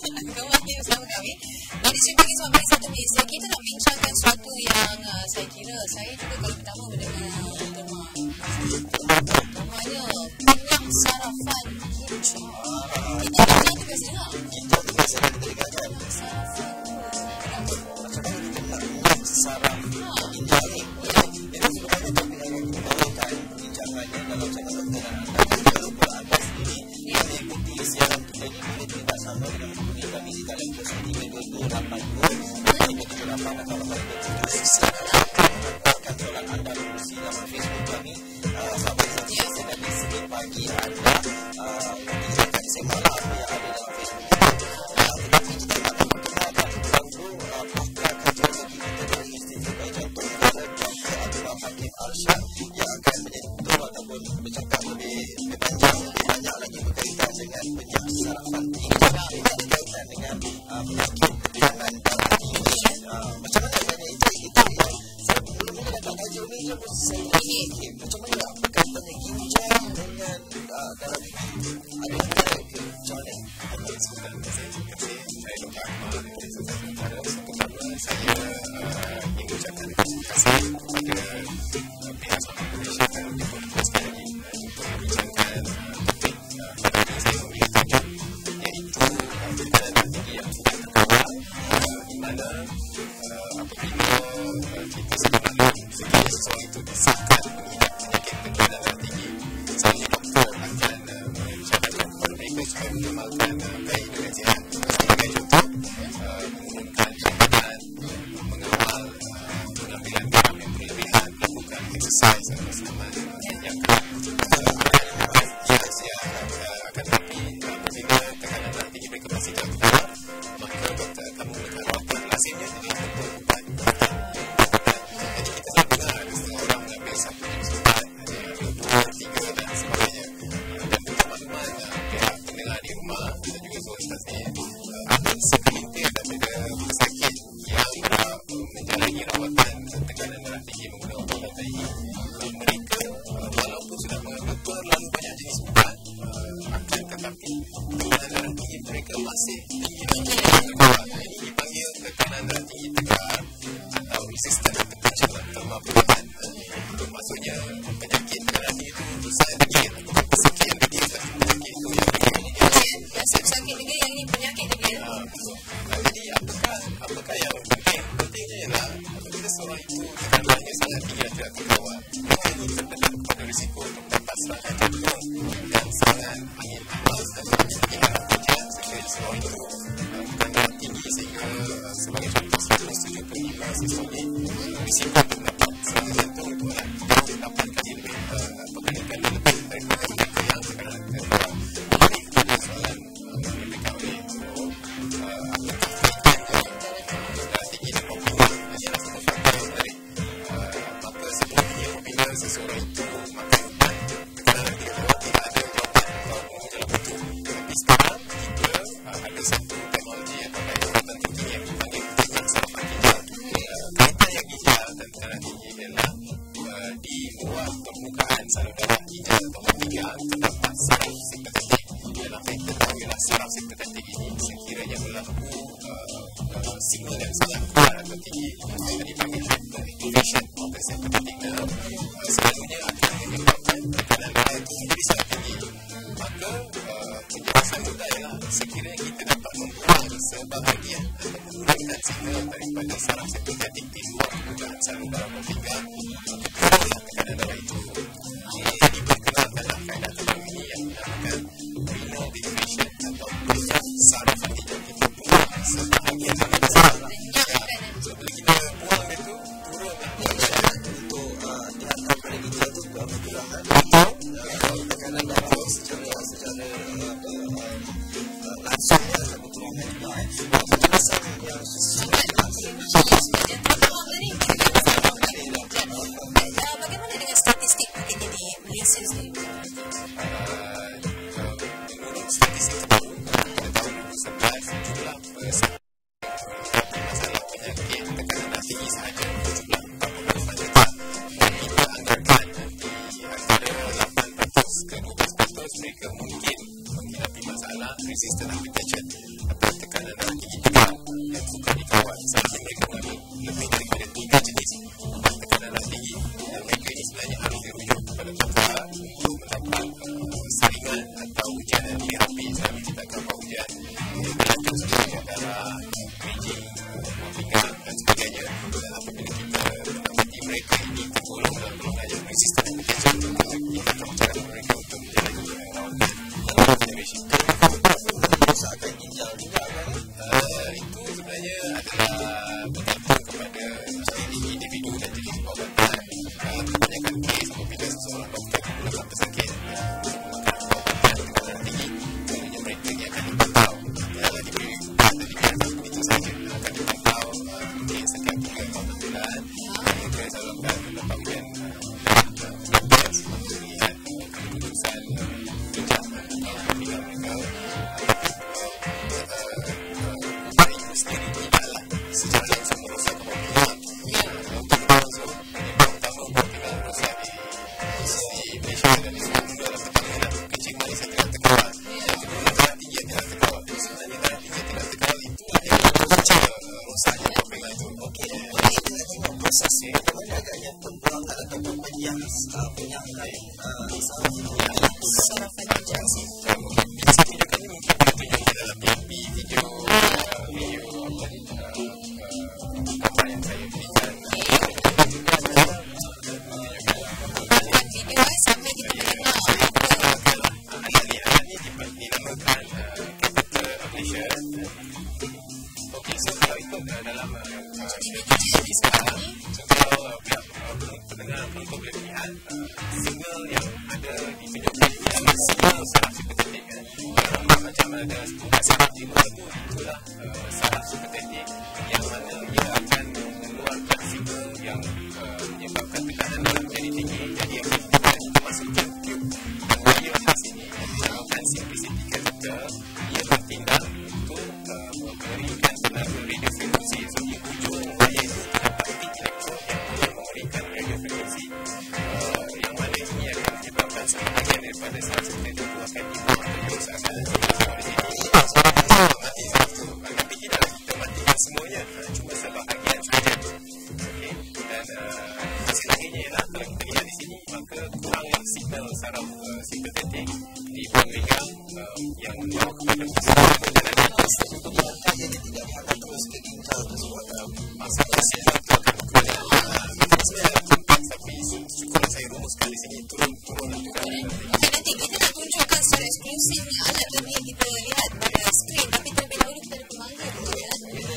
Kembali bersama kami. Di sini sampai satu misi kita nak bincangkan sesuatu yang saya kira saya juga kali pertama mendengar namanya minyak sarafan hijau. Ini apa tu biasanya? Hijau tu biasanya kita dengarkan. Sarafan. Macam mana kita nak minyak saraf hijau ni? Jadi sebenarnya topik yang kita bawakan bincangannya dalam channel doktoran anda. Jangan lupa anda sendiri yang mengikuti siaran kita ini boleh terlibat sama dengan hubungi kami di dalam 032282 atau 88 silakan soalan anda melalui laman Facebook kami. Sampai saja dan di sini pagi anda di sini malam yang ada dalam Facebook. Tetapi kita akan memperkenalkan dahulu pakar kardiologi kita dari Institut Bayi Jantung dan Dr. Abdullah Hakim Arsyad yang akan menjadi ketua ataupun bercakap lebih panjang, lebih banyak lagi berkaitan dengan minyak sarafan hijau. Ini berkaitan dengan penyakit kehilangan darah tinggi. Macam mana minyak hijau itu yang saya mula-mula dapat kaji ni saya fikir macam mana kaitannya hijau dengan darah tinggi. Ada yang ada ke macam mana? Sebenarnya saya Dr. Akmal dari Institut Negara. Pertama saya ingin mengucapkan terima kasih kepada pihak Selamat Malaysia dan diperlukan sekali lagi untuk membincangkan topik pada ini saya memilih tajuk iaitu tekanan darah tinggi yang tidak terkawal, di mana apabila kita sebenarnya sekiranya seseorang itu disahkan mengidap penyakit tekanan darah tinggi, seorang doktor akan mencatatkan kepada mereka supaya mengamalkan gaya hidup yang sihat. Sebagai contoh, mengurangkan berat badan, mengawal pengambilan garam yang berlebihan, melakukan exercise bersama yang kerap. Saya akan tetapi apabila tekanan darah tinggi mereka masih tak terkawal, maka doktor akan menggunakan rawatan lazimnya dengan bentuk ubat. Jadi kita selalu dengar ada setengah orang mengambil satu jenis ubat, ada yang dua, tiga dan sebagainya. Dan untuk makluman pihak pendengar di rumah dan juga seorang stasi, ada segelintir daripada pesakit yang menjalani rawatan tekanan darah tinggi menggunakan ubat ini, mereka walaupun sudah mengambil terlalu banyak jenis ubat, akan tetapi tekanan darah tinggi mereka masih tinggi lagi. Ini dipanggil tekanan darah tinggi tegar atau resistant hypertension terma perubahan. Maksudnya penyakit darah tinggi itu saya degil, bukan pesakit yang degil, tapi penyakit itu yang degil. Sakit degil yang ini penyakit degil. Jadi apakah yang penting? Pentingnya ialah apabila seorang itu tekanan darahnya sangat tinggi dan tidak terkawal, maka ini terdekat kepada risiko untuk mendapat serangan jantung dan serangan angin emas dan sebagainya. Sekiranya seorang itu tekanan darah tinggi sehingga sebagai contoh 175 sesuai risiko untuk mendapat serangan jantung itu adalah 8 kali lebih berkali-kali lebih daripada mereka yang tekanan terkawal. Jadi itu adalah soalan mereka oleh darah tinggi dan popular. Ini adalah satu faktor yang menarik. Maka sebelumnya apabila seseorang itu makan ubat tekanan darah tinggi terkawal, tidak ada ubat atau gejala itu. Tapi sekarang kita ada satu teknologi yang terkait ubat tinggi yang dipanggil minyak sarafan hijau. Kaitan yang hijau dan tekanan tinggi ialah di luar permukaan salur darah hijau atau tiga terdapat saraf simpatetik. Dalam saya ketahui adalah saraf simpatetik ini sekiranya berlaku signal yang sangat kuat atau tinggi yang dipanggil hyperactivation of the sympathetic nerve, selalunya akan menyebabkan tekanan darah itu menjadi sangat tinggi. Maka penjelasan mudah ialah sekiranya kita dapat membuang sebahagian atau mengurangkan signal daripada saraf simpatetik di luar permukaan salur darah bertiga, maka turunlah tekanan darah itu. Jadi berkenalkanlah kaedah terbaru ini yang dinamakan renal denervation atau minyak sarafan hijau. Kita buang sebahagian daripada saraf. So bila kita buang itu, turunlah Untuk dihantar pada kita itu perkiraan atau tekanan darah secara langsung kebetulan juga penjelasan yang sesuai Bagaimana dengan statistik mungkin di Malaysia sendiri? menurut statistik terbaru pada tahun 2011, jumlah pesakit masalah penyakit tekanan darah tinggi sahaja berjumlah 45 juta dan kita anggarkan di antara 8% ke 12% mereka mungkin menghadapi masalah resistant hypertension atau tekanan darah tinggi tegang yang suka dikawal. Salah mereka mengandung lebih daripada 3 jenis tekanan darah tinggi, dan mereka ini sebenarnya harus dirujuk kepada doktor untuk mendapat saringan atau ujian yang lebih habis. Kami kita akan buat ujian berlanjut seperti darah, bridging, pinggang dan sebagainya. Dan apabila kita mendapati mereka ini tergolong dalam golongan yang resistant hypertension, kita akan mencarat mereka untuk menjalani rawatan observation. Kerosakan ginjal juga kan? Itu sebenarnya adalah bergantung kepada individu dan jenis perubatan. Kebanyakan kes apabila seseorang doktor menggunakan pesakit menggunakan perubatan tekanan tinggi, sebenarnya mereka yang akan dipantau. Janganlah diberi ubat begitu saja, akan dipantau mungkin setiap 3-4 bulan. Mereka selalu akan mendapat ujian test untuk melihat keputusan ginjal atau pinggang mereka. Ubat itu sendiri tidaklah secara langsung merosakkan pinggang. Untuk langsung penyebab utama buat pinggang rosak di Malaysia dan di seluruh dunia adalah pertama kencing manis yang tidak terkawal, yang kedua darah tinggi yang tidak terkawal. Sebenarnya darah tinggi yang tidak terkawal itulah yang mengunci rosaknya pinggang itu. Okey, kita nak tengok prosesnya bagaimana agaknya pembuangan ataupun penyakit Sarapan ginjal. Bisa videokan ini mungkin boleh tunjuk dalam video apa yang saya berikan. Video sampai kita mengenal. Alat ni dinamakan catheter ablation. Okey, so kalau ikut dalam ini sekarang, so kalau pihak pendengar penonton boleh lihat signal yang ada ditunjukkan ini adalah signal saraf simpatetik. Macam ada saraf di muka tu, itulah saraf simpatetik yang mana ia akan mengeluarkan signal yang menyebabkan tekanan darah menjadi tinggi. Jadi apabila kita masukkan tube dan wire khas ini yang dinamakan simplicity catheter, ia bertindak untuk memberikan tenaga radiofrekuensi. So di hujung wire itu terdapat titik elektron yang boleh memberikan radiofrekuensi yang mana ini akan menyebabkan sebahagian daripada saraf simpatetik itu akan dibuang atau dirosakkan. Di sini mati satu, tapi tidaklah kita matikan semuanya, cuma sebahagian sahaja. Okay. Dan hasil akhirnya ialah kalau kita lihat di sini, maka kurangnya signal saraf simpatetik di buang pinggang yang membawa kepada perjalanan untuk diangkat jadi tidak diangkat terus ke ginjal tersebut. masa proses itu akan berkurang. Saya tempat tapi cukup saya rumuskan di sini turun Okey, nanti kita nak tunjukkan secara eksklusifnya alat tadi yang kita lihat pada skrin, tapi terlebih dahulu kita ada pemanggil dulu ya.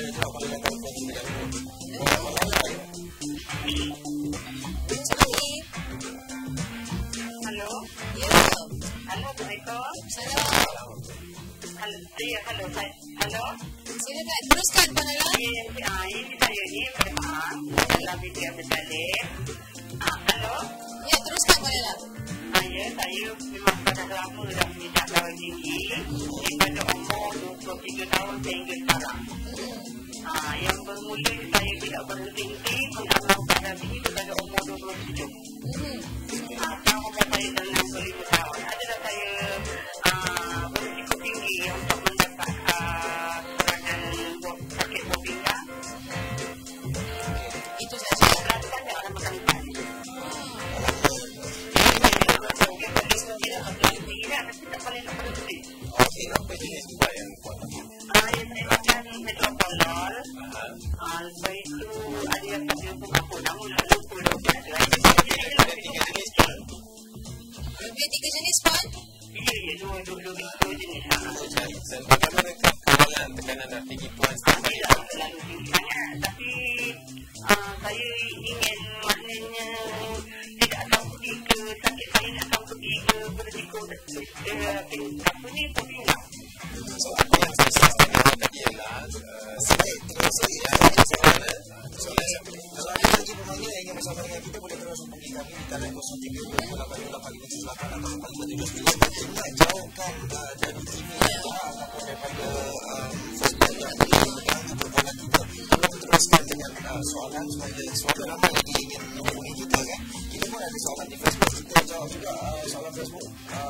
Halo. Ya. Halo, Assalamualaikum. Salam. Halo, halo, halo. Silakan teruskan Puan Ala. Ini saya ni memang dalam video bersalin. Halo. Ya, teruskan Puan Ala. Saya memang pada lama dah menginjak darah tinggi daripada umur 23 tahun sehingga sekarang. Yang bermula saya tidak berhenti mengalami darah tinggi pada umur 27. Sekarang umur saya dalam 65 tahun. Adalah saya berisiko tinggi untuk mendapat serangan sakit buah pinggang. Itu saja. Belakang yang ada makan ikan. Okey, apa jenis ubat yang kuat? Saya makan metoprolol. Lepas itu ada yang pakai buku namun lupa dah ada. Ada 3 jenis kan? Lebih 3 jenis Puan? Ya, dua jenis. Dan bagaimana kawalan tekanan darah tinggi Puan setiap hari? Tidak terlalu tinggi sangat. Tapi saya ingin maknanya tidak akan pergi ke sakit saya nak akan pergi ke berisiko apa ni pinggang. So apa yang saya sampaikan tadi ialah Kalau ada lagi pemanggil yang ingin bersama dengan kita, boleh terus hubungi kami di talian 03288858 atau 459. Nak jauhkan dari TV ataupun daripada Facebook yang mengganggu perbualan kita. Tolong teruskan dengan soalan supaya ramai lagi ingin menghubungi kita kan. Kita pun ada soalan di Facebook. Kita jawab juga soalan Facebook.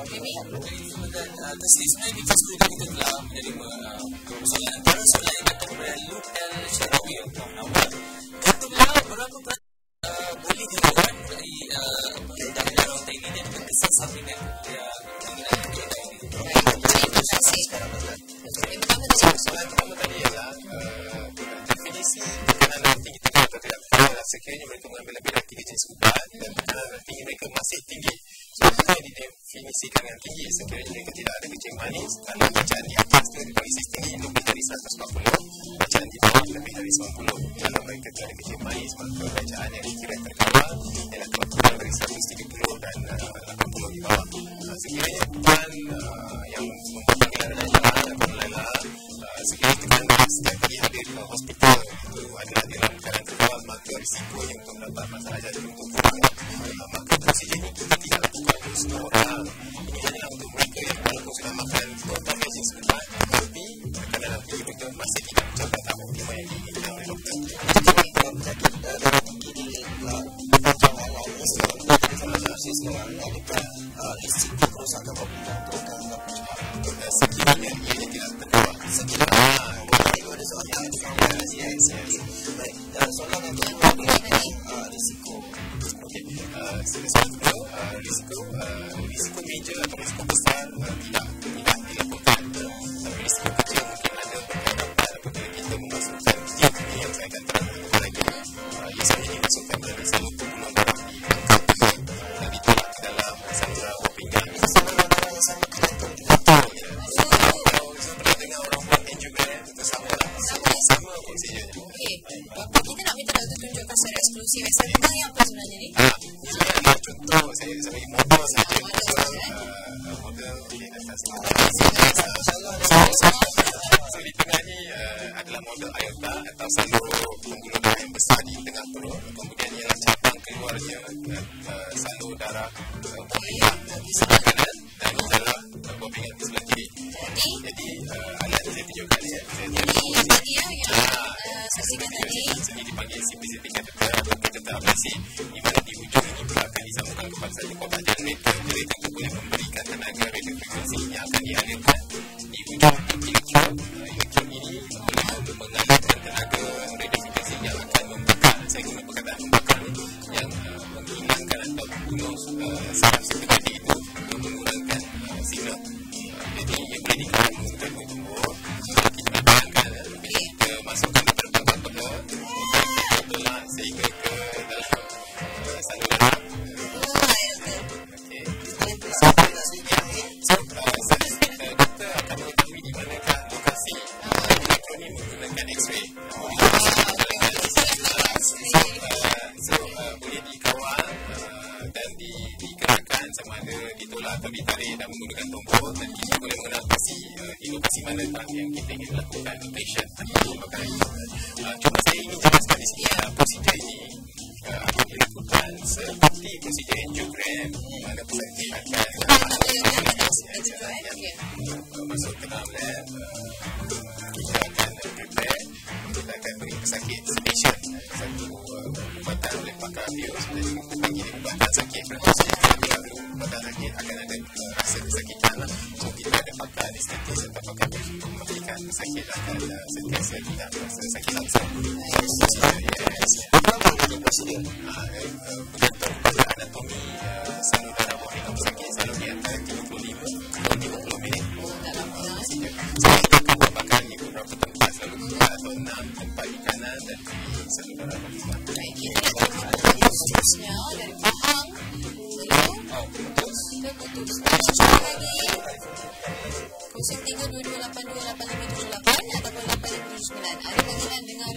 Dan sebenarnya di Facebook kita telah menerima soalan antara soalan yang datang daripada Luke L. Syarawi awal. Katalah berapa boleh dilawan dari kaedah rontai ini dan berkesan sampai dengan penggunaan kaedah ini. Terima kasih. Yang pertama tadi ialah definisi tekanan tinggi tekan atau tidak. Sekiranya mereka mengambil lebih dari 3 jenis ubat dan tekanan tinggi mereka masih tinggi. Sebabnya didefinisikan yang tinggi sekiranya mereka tidak ada kencing manis. Kalau bacaan di atas itu dipolis tinggi lebih dari 140, bacaan di bawah lebih dari 90. Kalau mereka tidak ada kencing manis, maka bacaan yang dikira terkawal ialah kurang dari 130 dan 80 di bawah. Sekiranya bukan yang membuat panggilan adalah sekiranya tekanan setiap kali hadir di hospital itu adalah dalam keadaan terkawal, maka risikonya untuk mendapat masalah jantung untuk kurang. Maka prosedur ini kita tidak lakukan untuk semua orang. Ini hanyalah untuk mereka yang walaupun sudah makan berbagai jenis ubat, tetapi tekanan tinggi mereka masih tidak mencapai tahap optimal yang diinginkan oleh doktor. Dalam penyakit darah tinggi di panjang lain, adakah risiko kerosakan bawah jantung akan berapa cepat? Sekiranya ianya tidak terkawal. Itu ada soalan. Baik, soalan yang kedua mengenai risiko. Risiko major atau risiko besar tidak dilakukan, tapi risiko kecil mungkin ada berkaitan apabila kita memasukkan tip ini yang saya akan terangkan lagi. Biasanya dimasukkan dalam saluran pembuluh darah di angka 3 dan ditolak ke dalam saluran buah pinggang. Itu saluran darah yang sama dengan Kalau saya pernah dengar orang buat angiogram, itu sama prosedurnya. Okey, Bapak kita nak minta doktor tunjukkan secara eksklusif tentang yang apa sebenarnya ni? Ini adalah contoh, saya bagi model saja. Model atas so di tengah ni adalah model aorta atau salur pembuluh darah yang besar di tengah perut. Kemudian ialah cabang keluarnya salur darah buah pinggang di sebelah kanan dan adalah buah pinggang di sebelah kiri. Jadi alat saya tunjukkan ya. Ini tadi yang saksikan tadi. Ini dipanggil CPCT catheter atau catheter ablasi, di mana di ujung ini pula akan disambungkan kepada satu kotak generator. Generator itu boleh memberikan tenaga radiofrekuensi yang akan dialirkan di ujung elektron. Elektron ini boleh mengalirkan tenaga radiofrekuensi yang akan membakar, saya guna perkataan membakar ni, yang menghilangkan atau membunuh saraf seperti itu untuk mengurangkan signal. Jadi yang boleh dikatakan mengurangkan tumbuh. Kita bayangkan bila kita masukkan beberapa benda tolak sehingga ke dalam saluran darah. Doktor akan mengetahui di manakah lokasi elektron ini menggunakan X-ray. Boleh dikawal dan digerakkan sama ada ditolak atau ditarik dan menggunakan tombol, dan kita boleh mengenal di lokasi mana yang kita ingin melakukan rotation atau pembakaran. Cuma saya ingin jelaskan di sini prosedur ini akan dilakukan seperti prosedur angiogram, di mana pesakit akan masuk ke dalam lab, kita akan prepare, kita akan beri pesakit sedation, satu ubatan oleh pakar bios, dan panggil ubatan sakit. Ubatan sakit akan ada rasa kesakitan, so kita ada pakar anestetis atau pakar bios untuk memberikan pesakit akan sentiasa tidak rasa sakit langsung. Berapa lagi prosedur? Bergantung pada anatomi salur darah buah pinggang pesakit, selalu di antara 35 atau 50 minit. So kita akan buat bakar ni beberapa tempat, selalu 4 atau 6 tempat di kanan dan di salur darah buah pinggang. Kita nak seterusnya dari Pahang ke Putus. Cuba lagi 0322828578 ataupun 8579. Ada panggilan dengan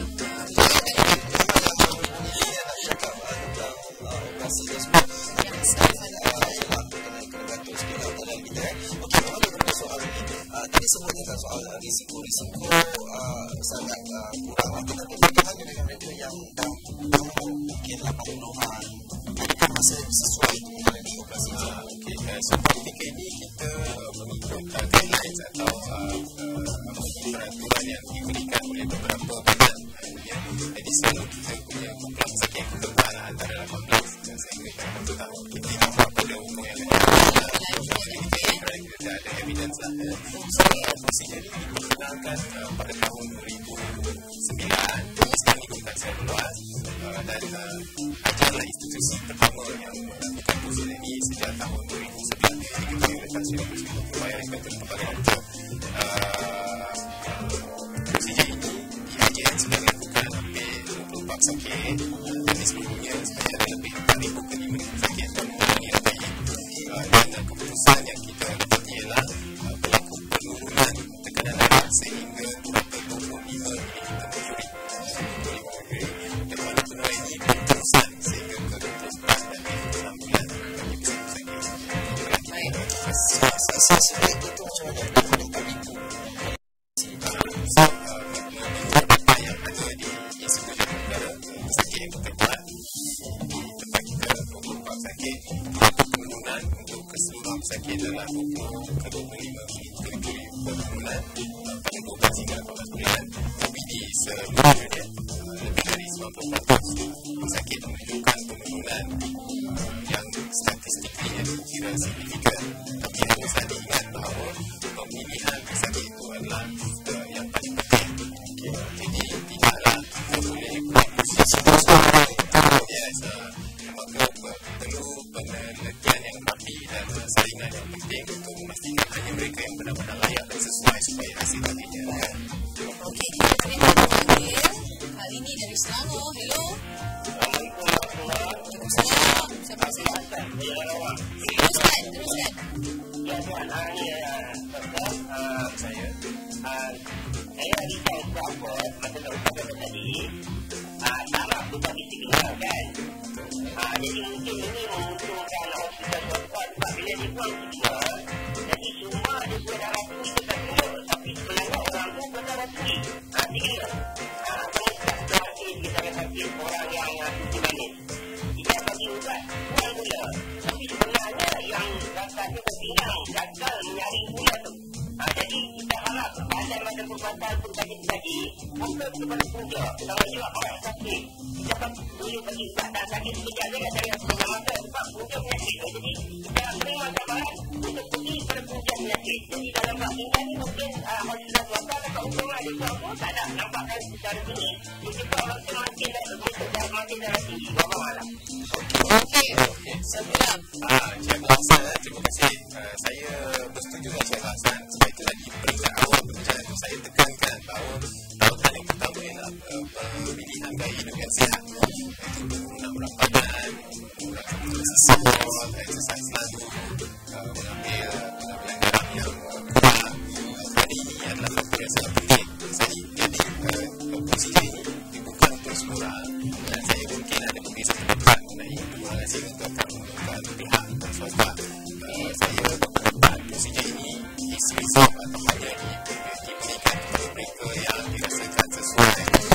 operasi tersebut yang kena gantung sekejap dalam kita. Okey, mana ada soalan ini? Tadi sebut tentang soal risiko-risiko sangat kurang. Tetapi bagaimana dengan mereka yang dah mungkin 80-an? Adakah masa sesuai untuk menjalani operasi? Okey, sebab ketika ini kita mengikut guidelines atau peraturan yang diberikan oleh beberapa badan. Jadi selalu kita punya kumpulan pesakit yang kita antara 18 sehingga kita tahu kita nampak pada umur yang kerana kita dah ada evidence lah. Prosedur ini diperkenalkan pada tahun 2009, sekarang digunakan secara luas dan adalah institusi pertama yang melakukan prosedur ini sejak tahun 2011 diketahui oleh Stasiun Pembayaran Inspektor Perpajakan untuk prosedur ini di IJN sudah dilakukan hampir 24 sakit dan sebelumnya sebenarnya ada lebih 4,000 ke 5,000 sakit yang mengalami rabai dan keputusan yang kita dapati ialah berlaku penurunan tekanan darah sehingga 225 ml merkuri dan mana penurunan ini berterusan sehingga ke 24 dan 26 bulan bagi pesakit Saya itu macam mana nak menentukan itu? apa yang ada di Institut Negara Pesakit yang terbuat di tempat kita 24 sakit penurunan untuk keseluruhan pesakit dalam 20 ke 25 merkuri per bulan pada 12 hingga 18 bulan tapi di seluruh dunia lebih dari 90% pesakit menunjukkan penurunan yang statistiknya kira signifikan tapi harus ada ingat bahawa pemilihan pesakit itu adalah yang paling penting jadi tidaklah kita boleh buat posisi maka perlu penelitian yang rapi dan saringan yang penting untuk memastikan hanya mereka yang benar-benar layak dan sesuai supaya hasil akhirnya Okey, kita terima panggil kali ini dari Selangor. Hello. Waalaikumsalam. Siapa saya? Teruskan. Saya risau apa masa doktor tadi sama bukan istimewa kan jadi mungkin ini menguntungkan hospital swasta sebab bila dia buang istimewa jadi semua dia buat darah tinggi kita tengok tapi sebenarnya orang tu buat darah tinggi tinggi tak berarti kita akan sakit orang yang tinggi manis dia bagi ubat buang gula tapi sebenarnya yang rasanya berpinang gagal menyaring gula tu jadi kita harap badan perubatan penyakit bukan kepada punca sama juga orang sakit kita boleh bagi ubat dan sakit sekejap dia dari setengah mata sebab punca penyakit jadi kita terima cabaran untuk pergi pada punca penyakit jadi dalam bab ini ni mungkin hospital swasta atau keuntungan dia buat pun tak ada nampakkan secara tinggi dia juga orang semakin darah tinggi berapa malam Okey. Sembilan. Cikgu Hassan, terima kasih. Saya bersetuju dengan Cikgu Hassan sebab itulah di peringkat awal perbincangan itu saya tekankan bahawa tautan yang pertama ialah pemilihan gaya hidup yang sihat iaitu penurunan berat badan, exercise selalu, mengambil pengambilan garam yang kurang kerana ini adalah faktor yang sangat penting jadi prosedur ini dibuka untuk semua orang dan saya mungkin ada perbezaan pendapat mengenai dukungan sehingga itu akan menentukan pihak swasta saya berpendapat prosedur ini is-resolve atau hanya diberikan kepada mereka yang dirasakan sesuai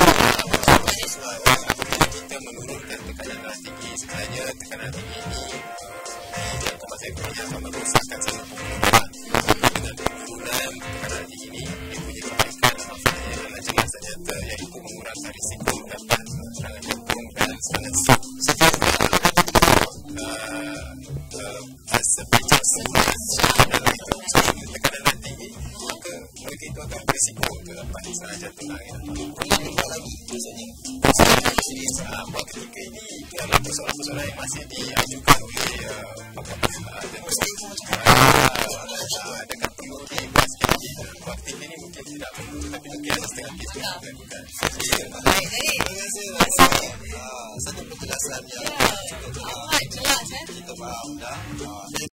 apabila kita menurunkan tekanan darah tinggi sebenarnya tekanan tinggi ini dalam tempat saya banyak akan merosakkan saluran pembuluh darah dengan penurunan tekanan tinggi ini dia punya kebaikan dan manfaatnya adalah jelas dan nyata iaitu mengurangkan risiko mendapat serangan jantung dan serangan stroke sepanjang sebulan dalam itu sehingga tekanan tinggi maka mereka itu akan berisiko terdapat serangan jantung dan lagi biasanya buat ketika ini itu adalah persoalan-persoalan yang masih diajukan oleh pakar-pakar dan dengan perlu dibuat sikit lagi buat ketika ini mungkin tidak perlu tapi mungkin ada setengah kes yang dilakukan terima kasih satu penjelasan yang cukup jelas kita faham dah